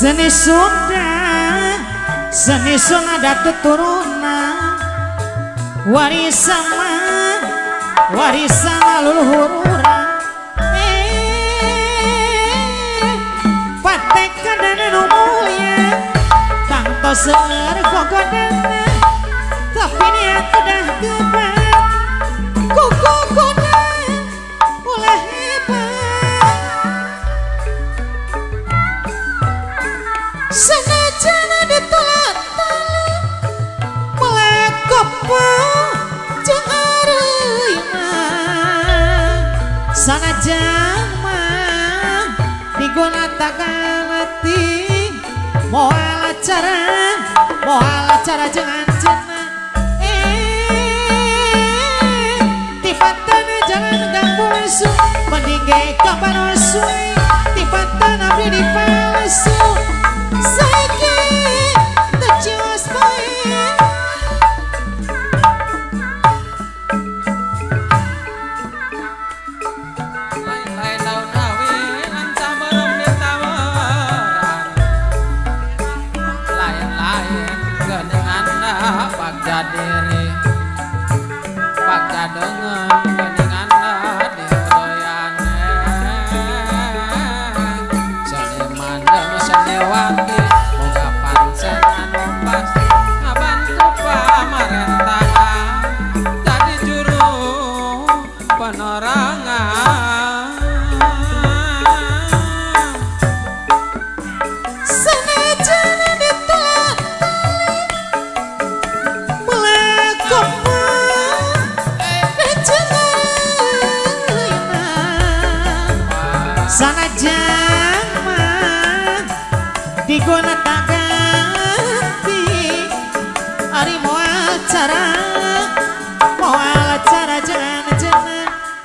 Seni Sunda, seni Sunda ada turunan warisan leluhur urang. Patekan dan mulia tangtos seueur gogodana, tapi niat udah gebat kukukuda ulah hebat. Sanajan ditolak melek kopo jeung areuna, sanajan mah digunatakan hati moal acara jeung anjeunna. Tipatan jalan ganggu lesu mending ge ka panosuai, tipatan abdi di palsu saiki teu cios bae. Lain daun awi ancam belum ditawaran, lain-lain geningan bagja diri, bagja dengan geningan dihoyan. Seniman jeung seniwati boga pancen anu pasti ngabantu pamarentahan jadi juru penerangan. Sanajan ditolak melek kopo jeung areuna, sanajan mah digunatakan hati ari moal acara jeung anjeunna.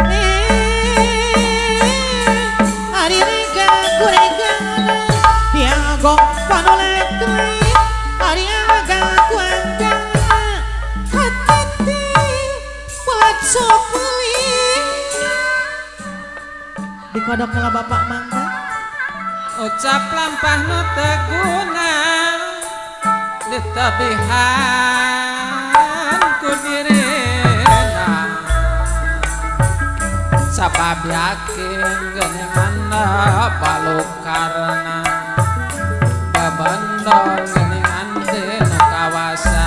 Ari rega kuregana diagok panolek deui, ari agak kuandana hati-hati buat sok beli dikodok kala bapak mangga. Ucap lampah nu teu guna ditabihan ku dirina, sabab yakin geninganna balukarna babandol geningan dina kawasa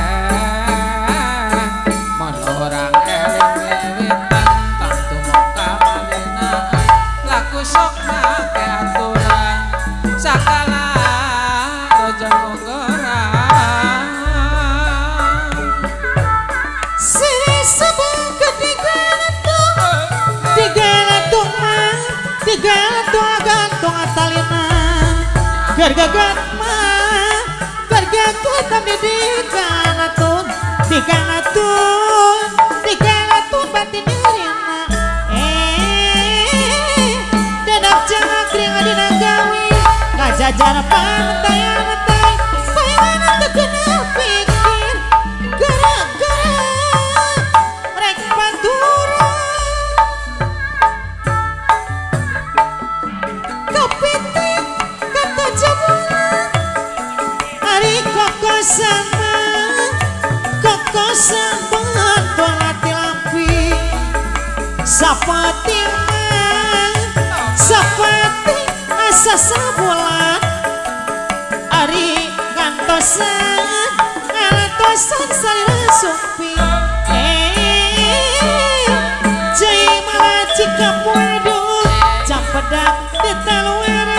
mun urang eling lewitan tangtu muka malinaan laku sok make aturan sakala ojong gorang. Sini sabung digalatung mah digalatung gantung atalina gargagat mah gargagat abdi diganatun batin dirina. Dadap jangkring adina gawi ngajajar pantayan tay payangan teu kena pikir gara-gara rek baturan kepiting kata jamuran ari kokosan banget hati lampi sapati asa sabulan ari ngantosan salira sumpi jai malah cika puedo jam pedang di taluer